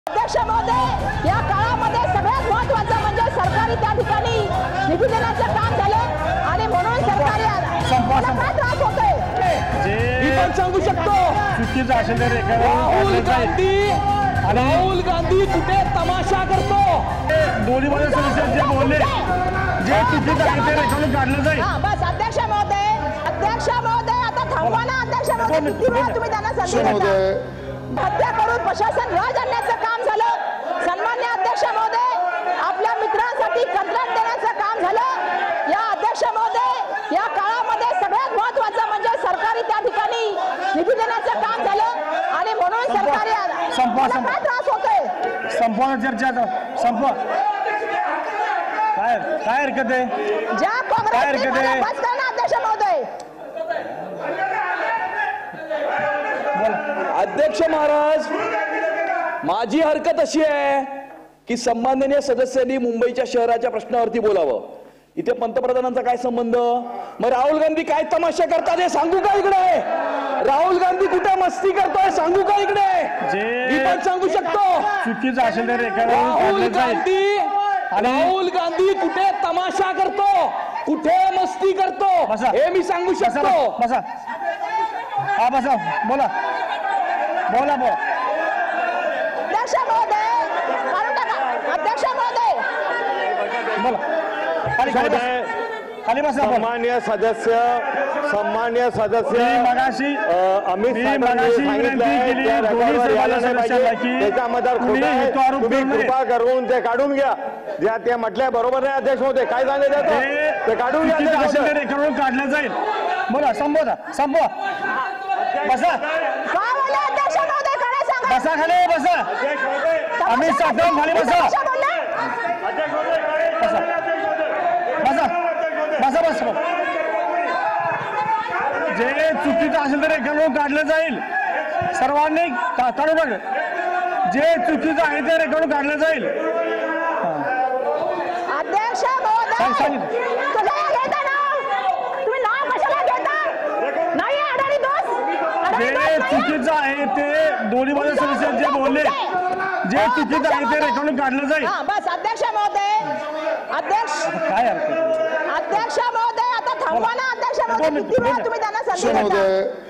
अध्यक्ष महोदय, या काळामध्ये सगळ्यात महत्त्वाचं म्हणजे सरकारी त्या ठिकाणी निधी देण्याचं काम झालं आणि म्हणून सरकारी काय त्रास होतोय मी पण सांगू शकतो. चुकीचं असेल तर राहुल गांधी कुठे तमाशा करतो. दोन्ही बाजू सदस्य जे बोलले जे चुकीचं आहे ते रेकॉर्डिंग काढलं जाईल. बस अध्यक्ष महोदय आता थांबवा ना. अध्यक्ष महोदय किती वेळा तुम्ही त्यांना संधी देता. हत्या करून प्रशासन राज आणण्याचं काम झालं. सन्मान्य अध्यक्ष महोदय, आपल्या मित्रांसाठी कंत्राट देण्याचं काम झालं. या अध्यक्ष महोदय, या काळामध्ये सगळ्यात महत्त्वाचं म्हणजे सरकारी त्या ठिकाणी निधी देण्याचं काम झालं आणि म्हणून सरकारी काय त्रास होतोय. संपवा चर्चा संपवा. काय हरकत आहे. ज्या काँग्रेस बस करा ना अध्यक्ष महोदय. अध्यक्ष महाराज, माझी हरकत अशी आहे की सन्माननीय सदस्यांनी मुंबईच्या शहराच्या प्रश्नावरती बोलावं. इथे पंतप्रधानांचा काय संबंध. मग राहुल गांधी काय तमाशा करतात हे सांगू का इकडे. राहुल गांधी कुठे मस्ती करतोय सांगू का इकडे. मी पण सांगू शकतो. चुकीचं असेल तर राहुल गांधी कुठे तमाशा करतो, कुठे मस्ती करतो हे मी सांगू शकतो. बसा हा बसा. बोला बोला बोला. अध्यक्ष महोदय, अध्यक्ष महोदय बोला. खाली बसा. सन्मान्य सदस्य मगाशी अमित त्याच्यामध्ये तुम्ही कृपा करून ते काढून घ्या. ज्या ते म्हटलंय बरोबर नाही अध्यक्ष होते. काय सांगायचं ते काढून घ्या. रेकॉर्ड काढलं जाईल. बोला संपवा संपवा. बसा बसा खाली बसा. अमित साठवून खाली बसा. बसा बसा बसा. जे चुकीचं असेल तर रेकॉर्ड काढलं जाईल. सर्वांनी काढून टाकलं. जे चुकीचं आहे ते रेकॉर्ड काढलं जाईल. अध्यक्ष महोदय, तुम्ही नाव कशाला घेता. नाही अडाणी दोस्त. जे चुकीचं आहे ते दोन्ही बाजू सदस्य जे बोलले जे चुकीचं आहे ते रेकॉर्डिंग काढलं जाईल. बस अध्यक्ष महोदय, काय हरकत. अध्यक्ष महोदय आता थांबवा ना. अध्यक्ष महोदय किती वेळा तुम्ही त्यांना संधी देता.